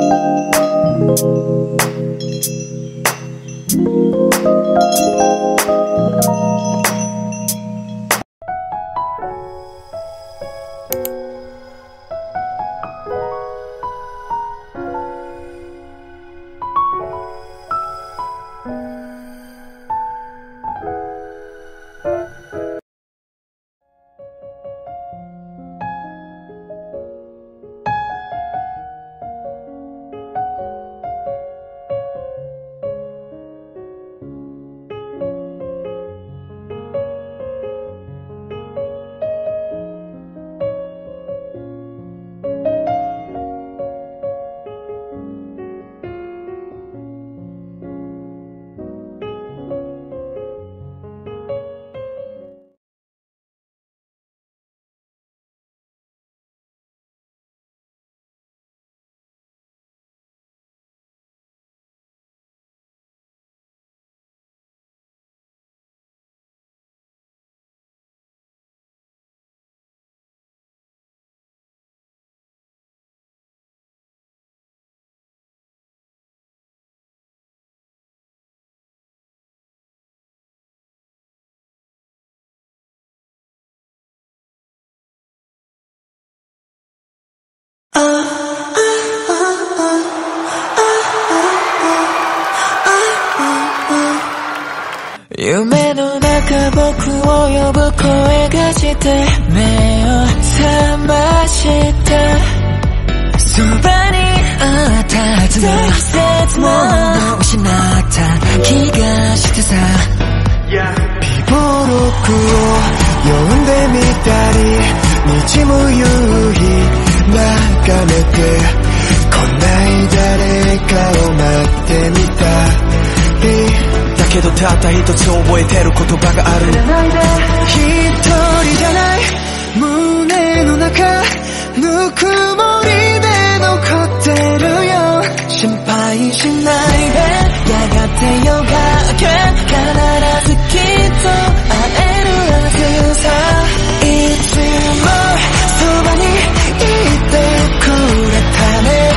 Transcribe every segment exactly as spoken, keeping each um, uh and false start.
夢の中僕を呼ぶ声がして目を覚ましたそばにあったはずのものを失った気がしてさピボロックを呼んでみたり滲む夕日眺めて来ない誰かを待ってみたりだけどたった一つ覚えてる言葉がある一人じゃない胸の中ぬくもりで残ってるよ心配しないでやがて夜が明け必ずきっと会えるはずさいつもそばにいてくれたね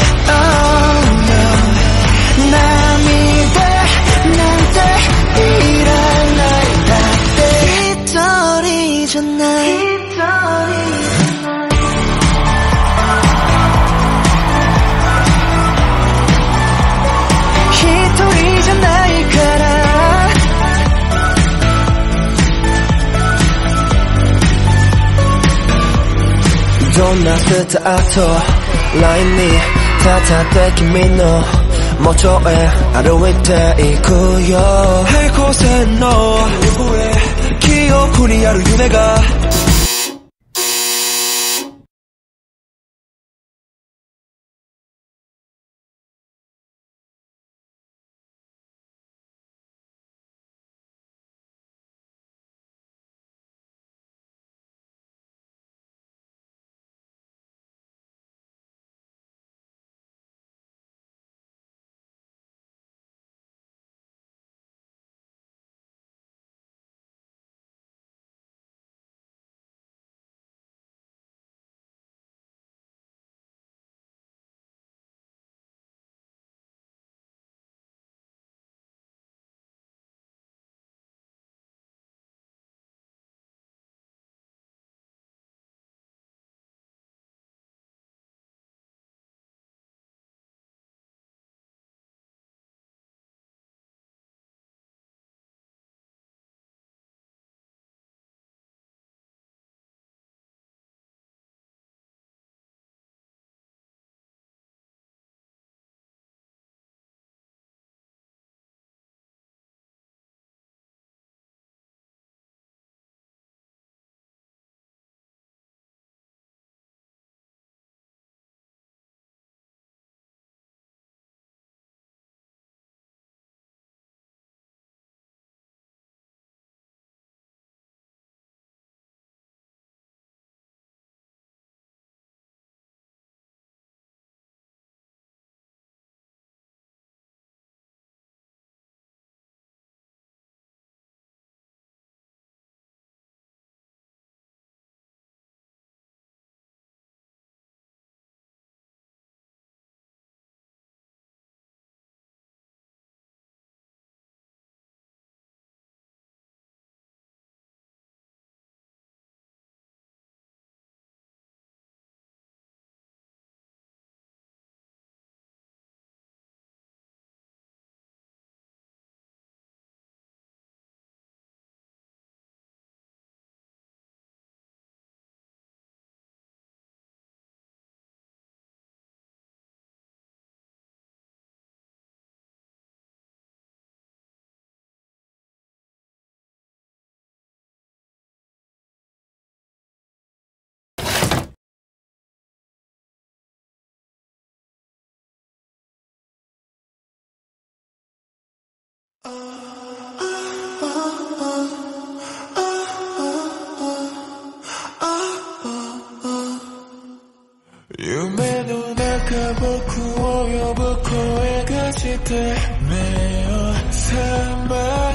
Oh no 涙なんていらないだって一人じゃないどんなスタートラインに立って君の元へ歩いていくよ平行線の記憶にある夢が夢の中僕を呼ぶ声がして目を覚ま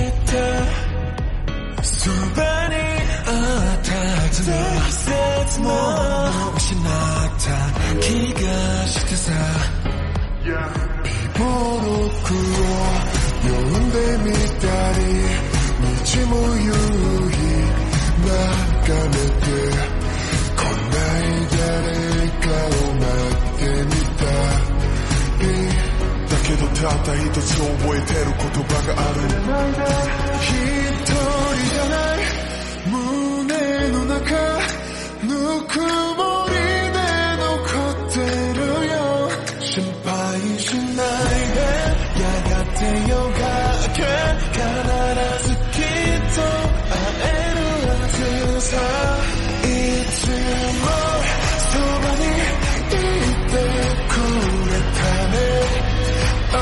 したそばにあったはずの季節も失った気がしてさ日々僕を呼んでみたり道も夕日眺めてこない誰かを待ってみたりだけどたった一つ覚えてる言葉がある一人じゃない胸の中ぬくもりで残ってるよ心配しないでやがて夜が明け必ずきっと会えるはずさいつもそばにいてくれたね Oh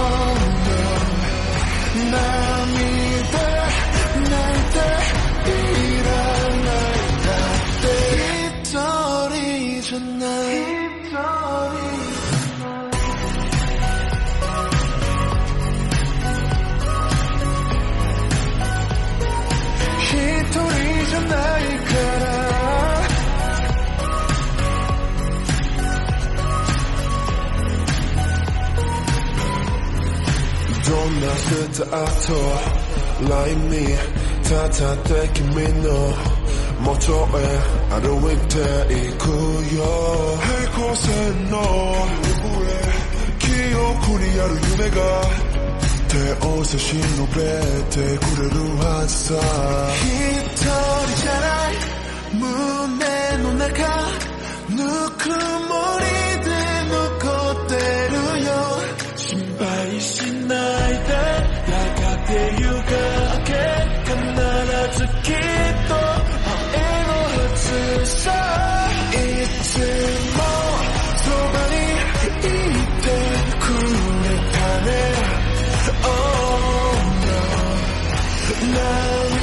no 涙泣いていらないだって一人じゃない一人じゃないからどんなスタートラインに立って君の元へ歩いていくよ平行線の記憶にある夢が手を差し伸べてくれるはずさ一人じゃない胸の中ぬくもりで残ってるよ心配しないでやがて夜が明け必ずきっと会えるはずさいつもそばにいてくれたね Oh no 涙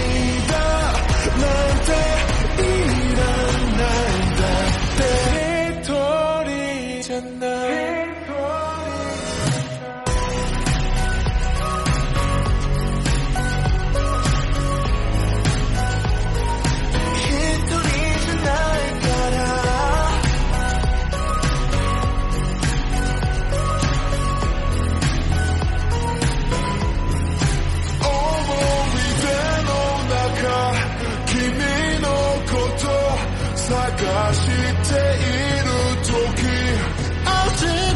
なんていらないだって一人じゃない探している時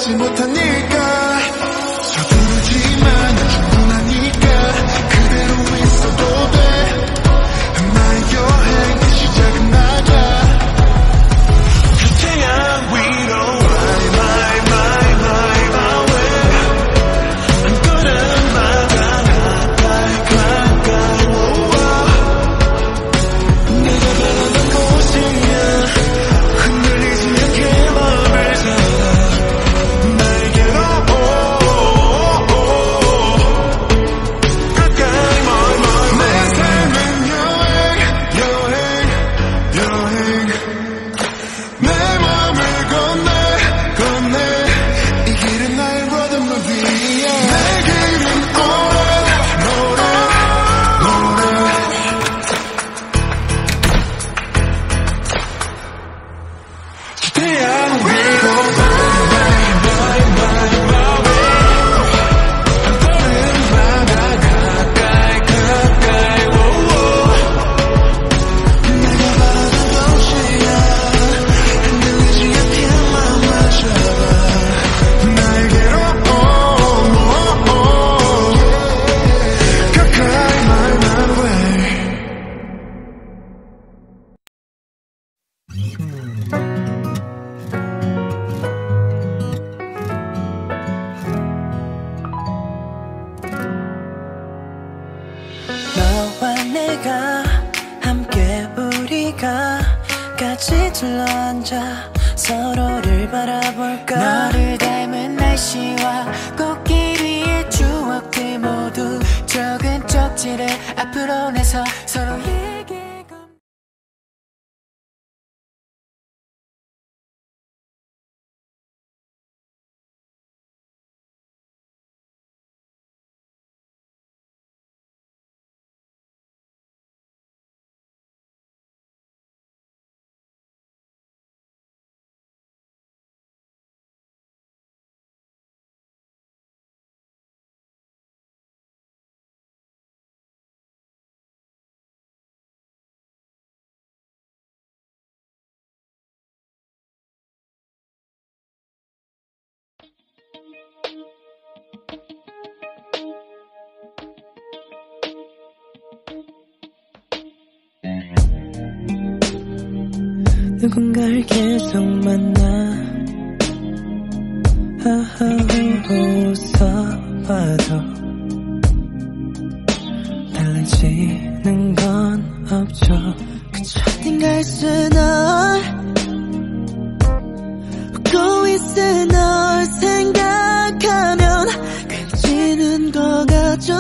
받지 못하니까 서두르지만 충분하니까 그대로 있어도 돼 나의 여행 시작은 나야 태양 위로 my my my my my way 한걸음마다 가까이 가까이 내가 바라던 곳이야 흔들리지 않게 마음을 잡아 날개로 가까이 멀리 내 삶은 여행 여행 여행 내 맘을 건네 건네 이 길은 나의 road movie야 내 길은 노래 노래 노래 태양 위로 한걸음마다 가까이 가까이 내가 바라던 곳이야 흔들리지 않게 마음을 잡아 날개로 가까이 my my way 너와 내가 함께 우리가 같이 둘러앉아 서로를 바라볼까 너를 닮은 날씨와 꽃길이의 추억들 모두 적은 쪽지를 앞으로 내서 서로에게 누군가를 계속 만나 하하호 웃어봐도 달라지는 건 없죠 그저 어딘가 있을 널 웃고 있을 널 생각하면 그려지는 것 같죠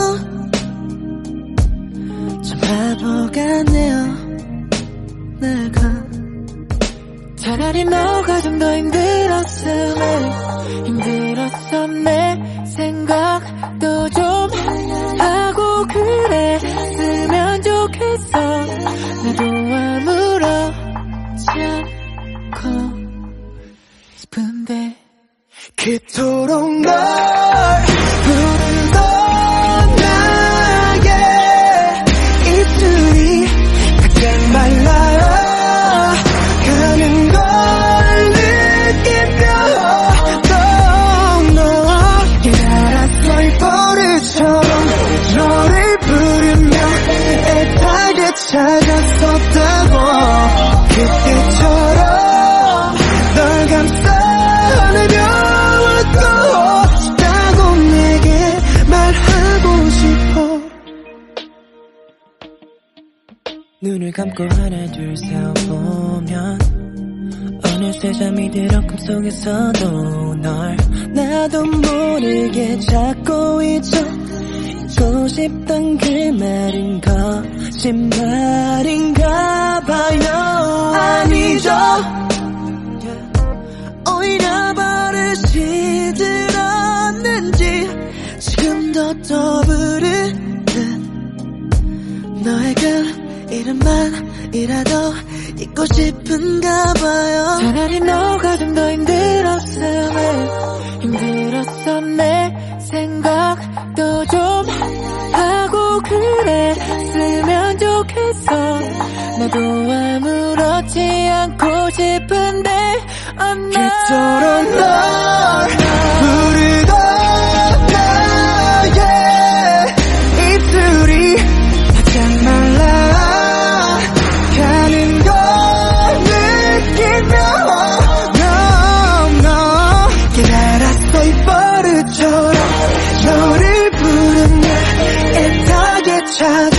참 바보 같네요 내가 차라리 너가 좀 더 힘들었으면 힘들었어 내 생각도 좀 하고 그랬으면 좋겠어 나도 아무렇지 않고 싶은데 그토록 널 부르던 나의 입술이 가장 말라가는 걸 느끼며 너 알았어 이 버릇처럼 너를 부르며 애타게 찾았었다고 그때처럼 널 감싸 안으며 웃고 싶다고 내게 말하고 싶어 눈을 감고 하나 둘 세어보면 어느새 잠이 들어 꿈속에서도 널 나도 모르게 찾고 있죠 잊고 싶던 그 말은 거짓말인가 봐요 아니죠 오히려 버릇이 들었는지 지금도 떠부르는 너의 그 이름만이라도 잊고 싶은가 봐요 차라리 너가 좀 더 힘들었으면 힘들었어 내 생각도 좀 하고 그랬으면 좋겠어 나도 아무렇지 않고 싶은데 그토록 널 찾아